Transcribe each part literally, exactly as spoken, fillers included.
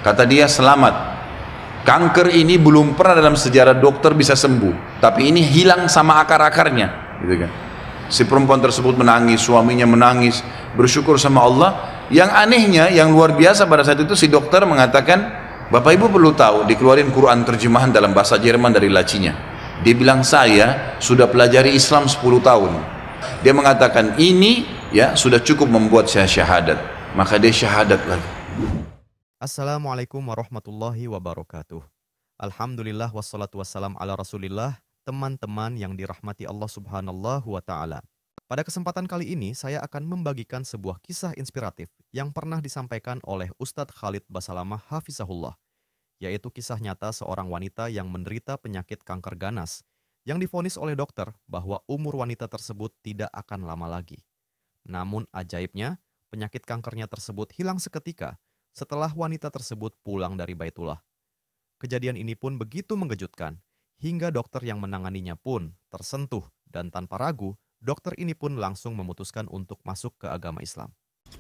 Kata dia, selamat, kanker ini belum pernah dalam sejarah dokter bisa sembuh, tapi ini hilang sama akar-akarnya, gitu kan. Si perempuan tersebut menangis, suaminya menangis, bersyukur sama Allah. Yang anehnya, yang luar biasa pada saat itu, si dokter mengatakan, Bapak Ibu perlu tahu, dikeluarin Quran terjemahan dalam bahasa Jerman dari lacinya. Dia bilang, saya sudah pelajari Islam sepuluh tahun. Dia mengatakan, ini ya sudah cukup membuat saya syahadat. Maka dia syahadat lagi. Assalamualaikum warahmatullahi wabarakatuh. Alhamdulillah wassalatu wassalam ala rasulillah. Teman-teman yang dirahmati Allah subhanahu wa ta'ala. Pada kesempatan kali ini saya akan membagikan sebuah kisah inspiratif yang pernah disampaikan oleh Ustadz Khalid Basalamah Hafizahullah, yaitu kisah nyata seorang wanita yang menderita penyakit kanker ganas yang divonis oleh dokter bahwa umur wanita tersebut tidak akan lama lagi. Namun ajaibnya, penyakit kankernya tersebut hilang seketika setelah wanita tersebut pulang dari Baitullah. Kejadian ini pun begitu mengejutkan, hingga dokter yang menanganinya pun tersentuh dan tanpa ragu, dokter ini pun langsung memutuskan untuk masuk ke agama Islam.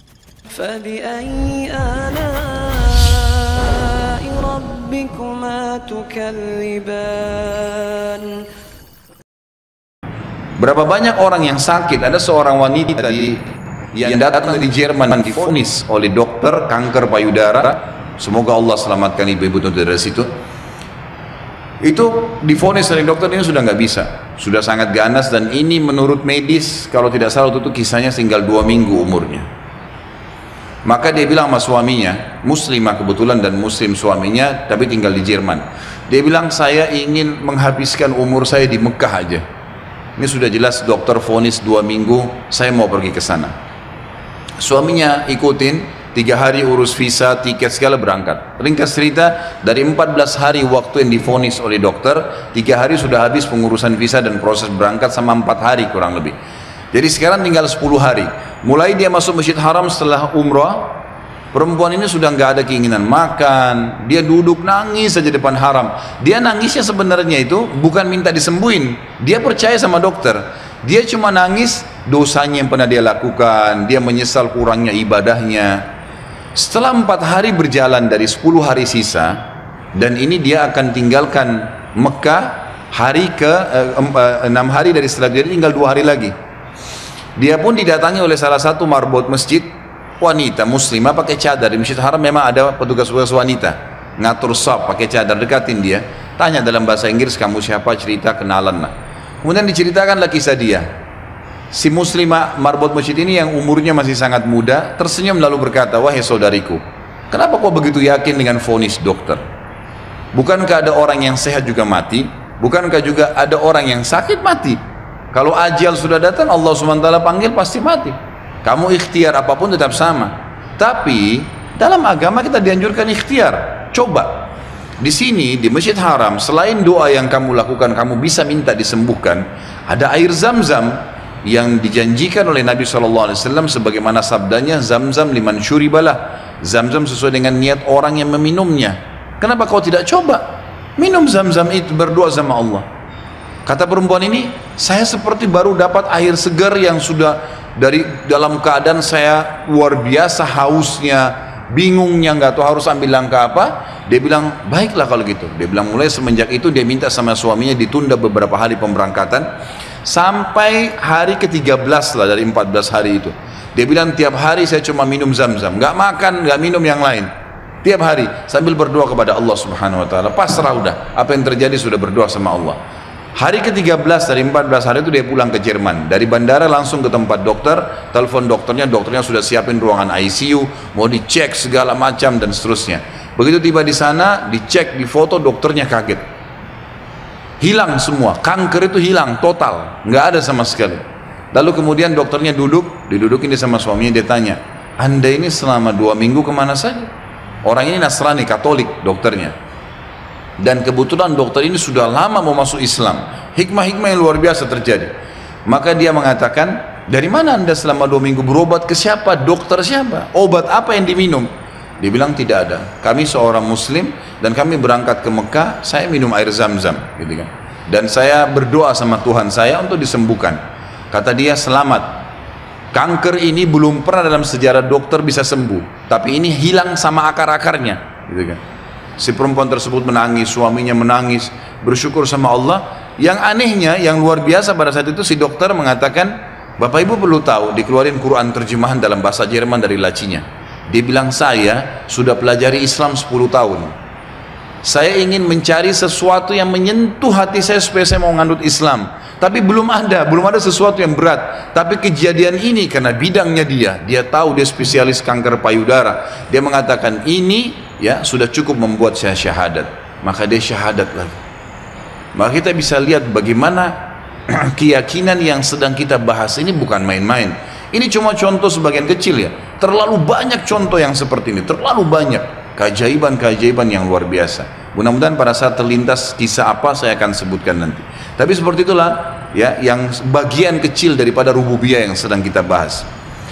Berapa banyak orang yang sakit? Ada seorang wanita di yang datang dari Jerman divonis oleh dokter kanker payudara. Semoga Allah selamatkan ibu-ibu dari situ. Itu divonis oleh dokter, ini sudah nggak bisa, sudah sangat ganas, dan ini menurut medis kalau tidak salah itu kisahnya tinggal dua minggu umurnya. Maka dia bilang sama suaminya, muslimah kebetulan dan muslim suaminya, tapi tinggal di Jerman. Dia bilang, saya ingin menghabiskan umur saya di Mekah aja. Ini sudah jelas dokter vonis dua minggu, saya mau pergi ke sana. Suaminya ikutin, tiga hari urus visa, tiket segala, berangkat. Ringkas cerita, dari empat belas hari waktu yang divonis oleh dokter, tiga hari sudah habis pengurusan visa dan proses berangkat sama empat hari kurang lebih. Jadi sekarang tinggal sepuluh hari. Mulai dia masuk Masjid Haram setelah umrah, perempuan ini sudah nggak ada keinginan makan, dia duduk nangis saja depan haram. Dia nangisnya sebenarnya itu bukan minta disembuhin, dia percaya sama dokter. Dia cuma nangis dosanya yang pernah dia lakukan, dia menyesal kurangnya ibadahnya. Setelah empat hari berjalan dari sepuluh hari sisa, dan ini dia akan tinggalkan Mekah hari ke enam hari dari setelah dia, tinggal dua hari lagi. Dia pun didatangi oleh salah satu marbot masjid, wanita muslimah pakai cadar. Di Masjid Haram memang ada petugas-petugas wanita ngatur shaf pakai cadar, dekatin dia, tanya dalam bahasa Inggris, kamu siapa, cerita, kenalan lah. Kemudian diceritakanlah kisah dia. Si muslimah marbot masjid ini yang umurnya masih sangat muda tersenyum lalu berkata, wahai saudariku, kenapa kau begitu yakin dengan vonis dokter? Bukankah ada orang yang sehat juga mati? Bukankah juga ada orang yang sakit mati? Kalau ajal sudah datang, Allah subhanahu wa taala panggil pasti mati. Kamu ikhtiar apapun tetap sama. Tapi dalam agama kita dianjurkan ikhtiar. Coba di sini di Masjid Haram, selain doa yang kamu lakukan, kamu bisa minta disembuhkan, ada air Zam-Zam yang dijanjikan oleh Nabi shallallahu alaihi wasallam sebagaimana sabdanya, Zam-Zam liman syuribalah, Zam-Zam sesuai dengan niat orang yang meminumnya. Kenapa kau tidak coba minum Zam-Zam itu, berdoa sama Allah? Kata perempuan ini, saya seperti baru dapat air segar yang sudah dari dalam keadaan saya luar biasa hausnya, bingungnya, nggak tahu harus ambil langkah apa. Dia bilang, baiklah kalau gitu. Dia bilang mulai semenjak itu dia minta sama suaminya ditunda beberapa hari pemberangkatan sampai hari ke tiga belas lah dari empat belas hari itu. Dia bilang tiap hari saya cuma minum Zam-Zam, nggak makan, nggak minum yang lain, tiap hari sambil berdoa kepada Allah subhanahu wa taala. Pasrah udah, apa yang terjadi sudah berdoa sama Allah. Hari ke tiga belas dari empat belas hari itu dia pulang ke Jerman. Dari bandara langsung ke tempat dokter, telepon dokternya, dokternya sudah siapin ruangan I C U, mau dicek segala macam dan seterusnya. Begitu tiba di sana, dicek, difoto, dokternya kaget. Hilang semua, kanker itu hilang total, nggak ada sama sekali. Lalu kemudian dokternya duduk, didudukin dia sama suaminya, dia tanya, Anda ini selama dua minggu kemana saja? Orang ini Nasrani, Katolik dokternya. Dan kebetulan dokter ini sudah lama mau masuk Islam. Hikmah-hikmah yang luar biasa terjadi. Maka dia mengatakan, dari mana Anda selama dua minggu berobat ke siapa? Dokter siapa? Obat apa yang diminum? Dia bilang tidak ada. Kami seorang muslim dan kami berangkat ke Mekah, saya minum air Zam-Zam, gitu kan. Dan saya berdoa sama Tuhan saya untuk disembuhkan. Kata dia, selamat. Kanker ini belum pernah dalam sejarah dokter bisa sembuh, tapi ini hilang sama akar-akarnya. gitu kan. Si perempuan tersebut menangis, suaminya menangis, bersyukur sama Allah. Yang anehnya, yang luar biasa pada saat itu si dokter mengatakan, Bapak Ibu perlu tahu, dikeluarin Quran terjemahan dalam bahasa Jerman dari lacinya. Dia bilang, saya sudah pelajari Islam sepuluh tahun. Saya ingin mencari sesuatu yang menyentuh hati saya supaya saya mau ngandut Islam. Tapi belum ada, belum ada sesuatu yang berat. Tapi kejadian ini karena bidangnya dia, dia tahu dia spesialis kanker payudara. Dia mengatakan ini ya sudah cukup membuat saya syahadat. Maka dia syahadat lagi. Maka kita bisa lihat bagaimana keyakinan yang sedang kita bahas ini bukan main-main. Ini cuma contoh sebagian kecil ya. Terlalu banyak contoh yang seperti ini, terlalu banyak keajaiban-keajaiban yang luar biasa. Mudah-mudahan pada saat terlintas kisah apa saya akan sebutkan nanti. Tapi seperti itulah ya yang bagian kecil daripada rububiyah yang sedang kita bahas.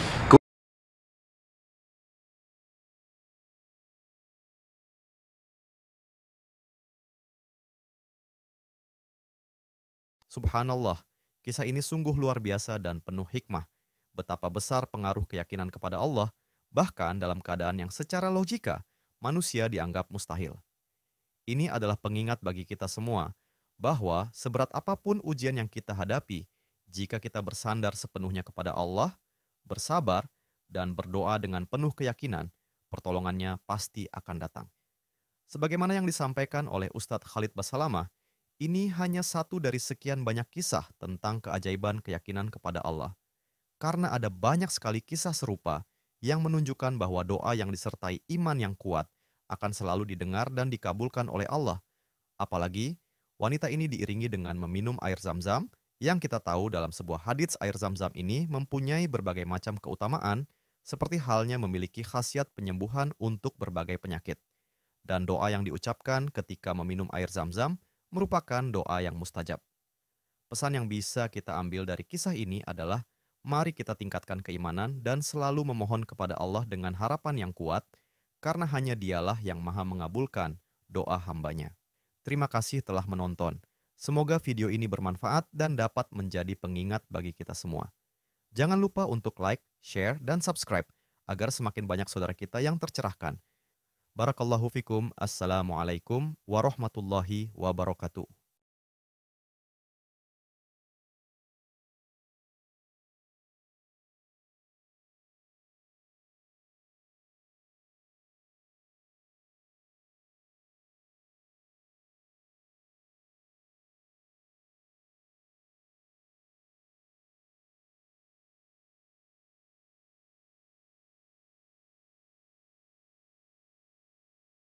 Subhanallah, kisah ini sungguh luar biasa dan penuh hikmah. Betapa besar pengaruh keyakinan kepada Allah, bahkan dalam keadaan yang secara logika, manusia dianggap mustahil. Ini adalah pengingat bagi kita semua, bahwa seberat apapun ujian yang kita hadapi, jika kita bersandar sepenuhnya kepada Allah, bersabar, dan berdoa dengan penuh keyakinan, pertolongannya pasti akan datang. Sebagaimana yang disampaikan oleh Ustadz Khalid Basalamah, ini hanya satu dari sekian banyak kisah tentang keajaiban keyakinan kepada Allah. Karena ada banyak sekali kisah serupa yang menunjukkan bahwa doa yang disertai iman yang kuat akan selalu didengar dan dikabulkan oleh Allah. Apalagi, wanita ini diiringi dengan meminum air zam-zam yang kita tahu dalam sebuah hadits air zam-zam ini mempunyai berbagai macam keutamaan seperti halnya memiliki khasiat penyembuhan untuk berbagai penyakit. Dan doa yang diucapkan ketika meminum air zam-zam merupakan doa yang mustajab. Pesan yang bisa kita ambil dari kisah ini adalah mari kita tingkatkan keimanan dan selalu memohon kepada Allah dengan harapan yang kuat karena hanya Dialah yang maha mengabulkan doa hambanya. Terima kasih telah menonton. Semoga video ini bermanfaat dan dapat menjadi pengingat bagi kita semua. Jangan lupa untuk like, share, dan subscribe agar semakin banyak saudara kita yang tercerahkan. Barakallahu fikum. Assalamualaikum warahmatullahi wabarakatuh.